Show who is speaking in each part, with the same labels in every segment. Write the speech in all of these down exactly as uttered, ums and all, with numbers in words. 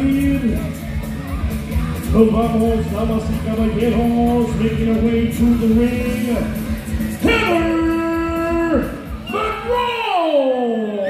Speaker 1: salir. Nos vamos, damas y caballeros, making our way to the ring, Heather Monroe!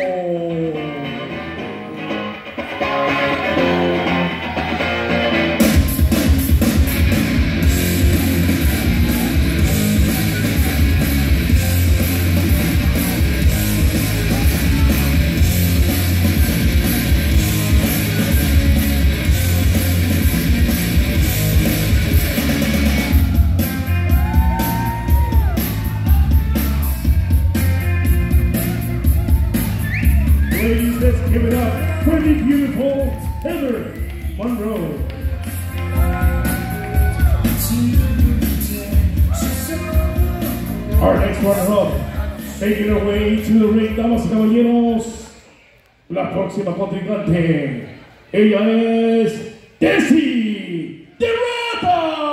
Speaker 1: Let's give it up for the beautiful Heather Monroe. Our next runner-up, making her way to the ring, damas y caballeros, la próxima contrincante, ella es Desi Derrota.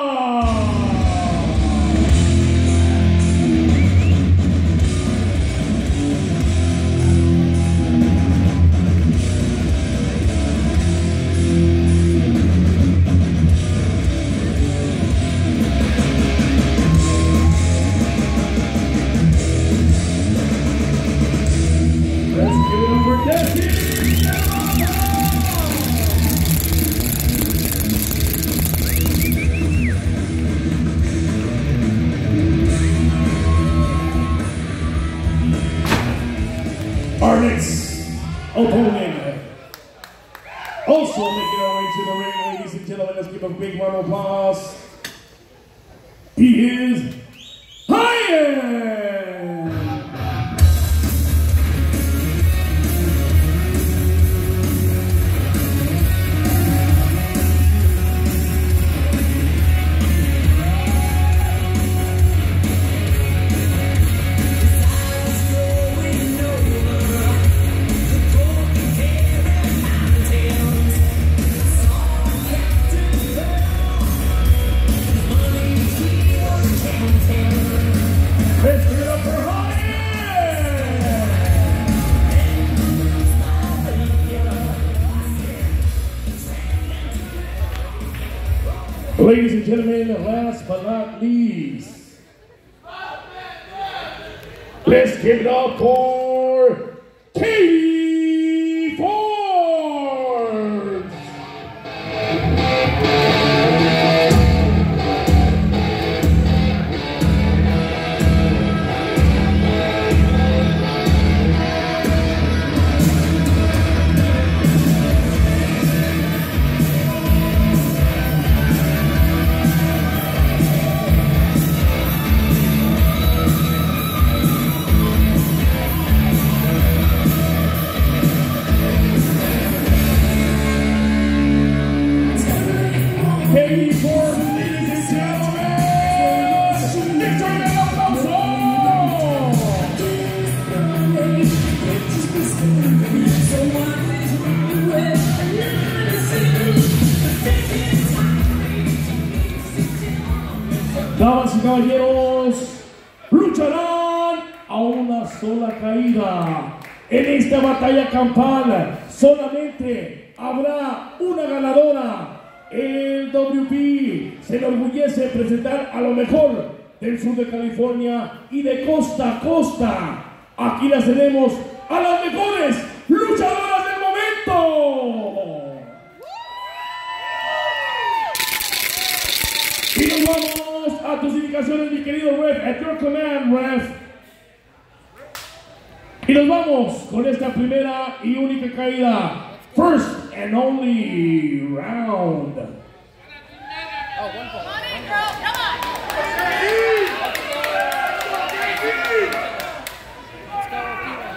Speaker 1: Our next opponent, also making our way to the ring, ladies and gentlemen, let's give a big round of applause. He is Hyen! Ladies and gentlemen, last but not least, let's give it up for Katie Forbes! Katie Forbes, ladies and gentlemen, Victoria Alfonso! Damas y caballeros, lucharán a una sola caída. En esta batalla campal solamente habrá una ganadora. El W P se enorgullece de presentar a lo mejor del sur de California y de costa a costa. Aquí las tenemos a las mejores luchadoras del momento. Y nos vamos a tus indicaciones, mi querido ref, at your command, ref. Y nos vamos con esta primera y única caída. First and only round.
Speaker 2: Oh, one point. Come on in, girl. Come on. Let's go.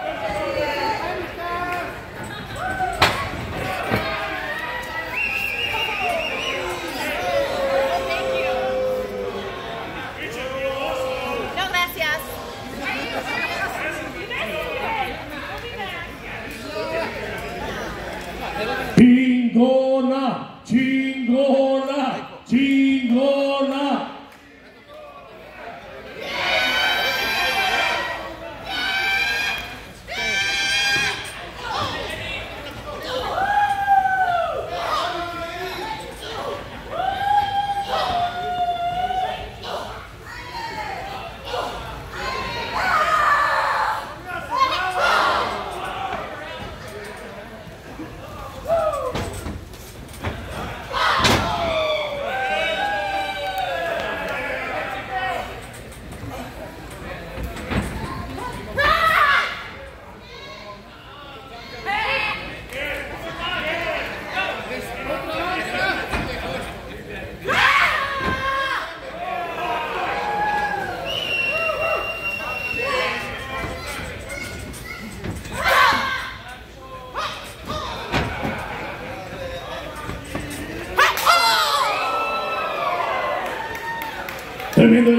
Speaker 2: No, gracias.
Speaker 1: Chingona, chingona, chingona.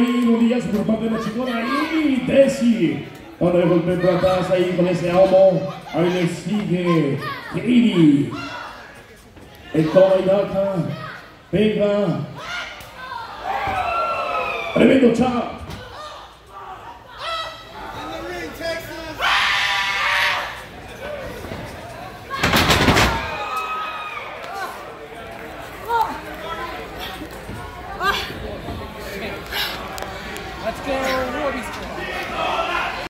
Speaker 1: ahí, rodillas por parte de la chingona. Y Desi. Cuando el golpe por atrás ahí con ese homo. Ahí le sigue Katie. El toma y daca. Venga. Tremendo chap.
Speaker 2: Let's go, Warby Squad.